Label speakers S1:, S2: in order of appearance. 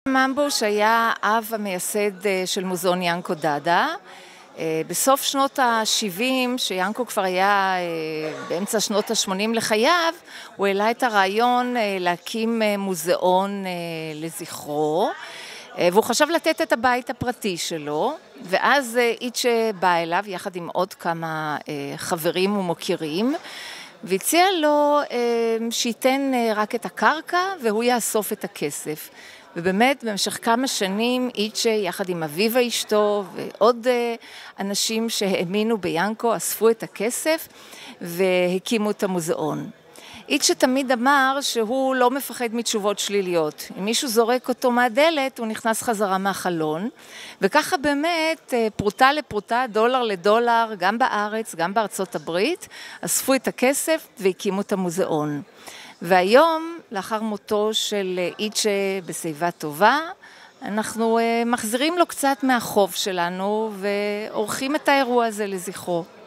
S1: ממבוש היה אב המייסד של מוזיאון ינקו דדה. בסוף שנות ה-70, שיאנקו כבר היה באמצע שנות ה-80 לחייו, הוא העלה את הרעיון להקים מוזיאון לזכרו, והוא חשב לתת את הבית הפרטי שלו, ואז איצ'ה בא אליו יחד עם עוד כמה חברים ומוכרים, והציע לו שייתן רק את הקרקע והוא יאסוף את הכסף. ובאמת במשך כמה שנים איצ'ה יחד עם אביבה אשתו ועוד אנשים שהאמינו ביאנקו אספו את הכסף והקימו את המוזיאון. איצ'ה תמיד אמר שהוא לא מפחד מתשובות שליליות. אם מישהו זורק אותו מהדלת הוא נכנס חזרה מהחלון, וככה באמת פרוטה לפרוטה, דולר לדולר, גם בארץ גם בארצות הברית, אספו את הכסף והקימו את המוזיאון. והיום, לאחר מותו של איצ'ה בשיבה טובה, אנחנו מחזירים לו קצת מהחוב שלנו ועורכים את האירוע הזה לזכרו.